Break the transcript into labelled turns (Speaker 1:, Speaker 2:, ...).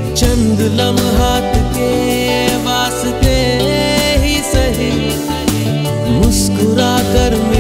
Speaker 1: चंद लम्हात के वास्ते ही सही मुस्कुरा कर